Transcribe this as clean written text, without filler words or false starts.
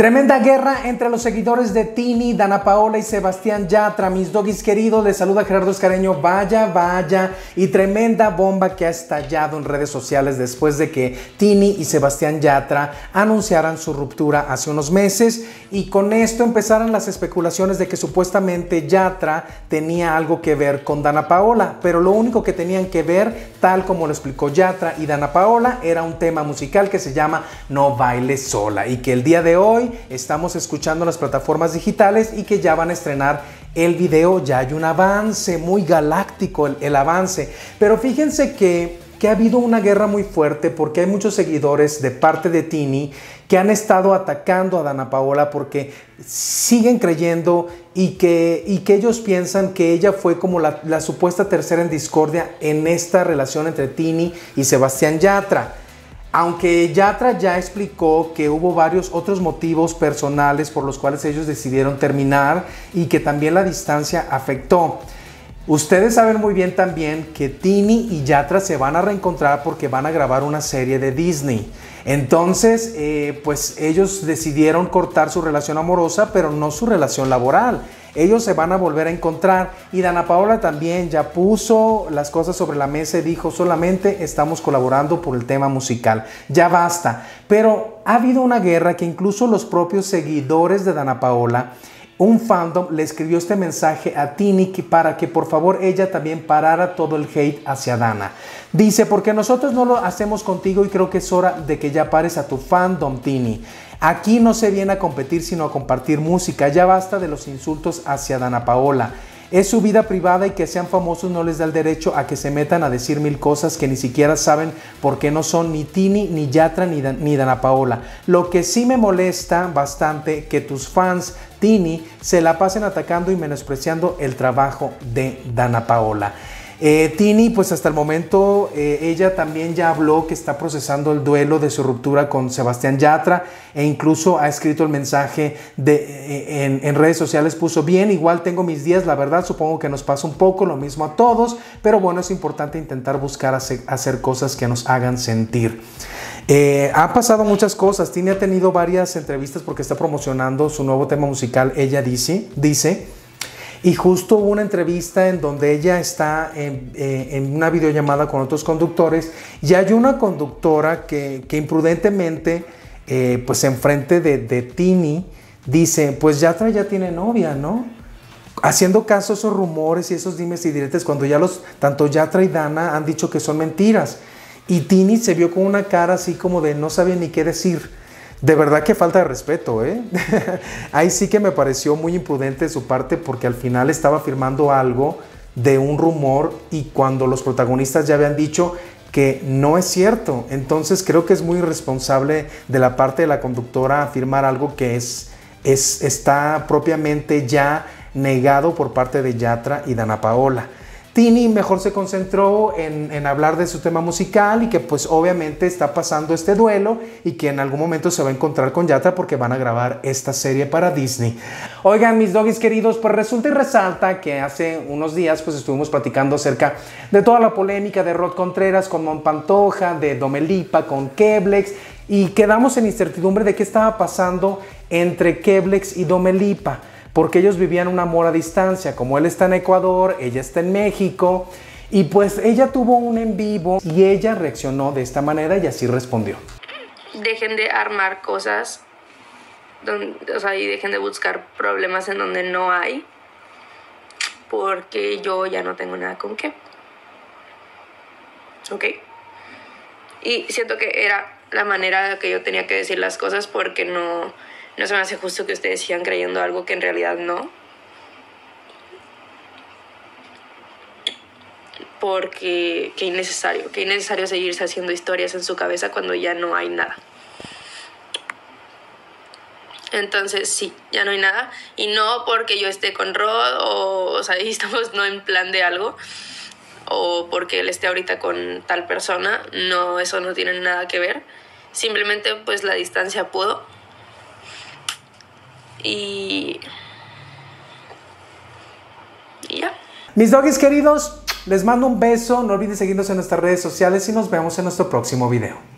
Tremenda guerra entre los seguidores de Tini, Danna Paola y Sebastián Yatra. Mis doggies queridos, les saluda Gerardo Escareño. Vaya y tremenda bomba que ha estallado en redes sociales después de que Tini y Sebastián Yatra anunciaran su ruptura hace unos meses, y con esto empezaron las especulaciones de que supuestamente Yatra tenía algo que ver con Danna Paola, pero lo único que tenían que ver, tal como lo explicó Yatra y Danna Paola, era un tema musical que se llama No Bailes Sola, y que el día de hoy estamos escuchando en las plataformas digitales y que ya van a estrenar el video. Ya hay un avance muy galáctico, el avance, pero fíjense que ha habido una guerra muy fuerte porque hay muchos seguidores de parte de Tini que han estado atacando a Danna Paola porque siguen creyendo y que ellos piensan que ella fue como la supuesta tercera en discordia en esta relación entre Tini y Sebastián Yatra. Aunque Yatra ya explicó que hubo varios otros motivos personales por los cuales ellos decidieron terminar y que también la distancia afectó. Ustedes saben muy bien también que Tini y Yatra se van a reencontrar porque van a grabar una serie de Disney. Entonces, pues ellos decidieron cortar su relación amorosa, pero no su relación laboral. Ellos se van a volver a encontrar, y Danna Paola también ya puso las cosas sobre la mesa y dijo: solamente estamos colaborando por el tema musical, ya basta. Pero ha habido una guerra que incluso los propios seguidores de Danna Paola, un fandom, le escribió este mensaje a Tini para que por favor ella también parara todo el hate hacia Danna. Dice: porque nosotros no lo hacemos contigo y creo que es hora de que ya pares a tu fandom, Tini. Aquí no se viene a competir sino a compartir música. Ya basta de los insultos hacia Danna Paola. Es su vida privada y que sean famosos no les da el derecho a que se metan a decir mil cosas que ni siquiera saben porque no son ni Tini, ni Yatra, ni Danna Paola. Lo que sí me molesta bastante que tus fans, Tini, se la pasen atacando y menospreciando el trabajo de Danna Paola. Tini, pues hasta el momento ella también ya habló que está procesando el duelo de su ruptura con Sebastián Yatra, e incluso ha escrito el mensaje en redes sociales, puso: bien, igual tengo mis días, la verdad, supongo que nos pasa un poco lo mismo a todos, pero bueno, es importante intentar buscar hacer cosas que nos hagan sentir. Ha pasado muchas cosas. Tini ha tenido varias entrevistas porque está promocionando su nuevo tema musical, ella dice, y justo hubo una entrevista en donde ella está en una videollamada con otros conductores, y hay una conductora que imprudentemente, pues enfrente de Tini, dice: pues Yatra ya tiene novia, ¿no? Haciendo caso a esos rumores y esos dimes y diretes cuando ya tanto Yatra y Danna han dicho que son mentiras. Y Tini se vio con una cara así como de no sabía ni qué decir. De verdad que falta de respeto, ¿eh? Ahí sí que me pareció muy imprudente de su parte, porque al final estaba afirmando algo de un rumor y cuando los protagonistas ya habían dicho que no es cierto. Entonces creo que es muy irresponsable de la parte de la conductora afirmar algo que está propiamente ya negado por parte de Yatra y Danna Paola. Tini mejor se concentró en hablar de su tema musical y que pues obviamente está pasando este duelo y que en algún momento se va a encontrar con Yatra porque van a grabar esta serie para Disney. Oigan, mis doggies queridos, pues resulta y resalta que hace unos días pues estuvimos platicando acerca de toda la polémica de Rod Contreras con Mon Pantoja, de Dua Lipa con Keblex, y quedamos en incertidumbre de qué estaba pasando entre Keblex y Dua Lipa, porque ellos vivían un amor a distancia. Como él está en Ecuador, ella está en México, y pues ella tuvo un en vivo y ella reaccionó de esta manera y así respondió: dejen de armar cosas, y dejen de buscar problemas en donde no hay, porque yo ya no tengo nada con qué. ¿Ok? Y siento que era la manera que yo tenía que decir las cosas, porque no se me hace justo que ustedes sigan creyendo algo que en realidad no. Porque qué innecesario seguirse haciendo historias en su cabeza cuando ya no hay nada. Entonces sí, ya no hay nada. Y no porque yo esté con Rod, y estamos no en plan de algo, o porque él esté ahorita con tal persona. No, eso no tiene nada que ver. Simplemente pues la distancia pudo. Y ya. Mis doggies queridos, les mando un beso. No olviden seguirnos en nuestras redes sociales y nos vemos en nuestro próximo video.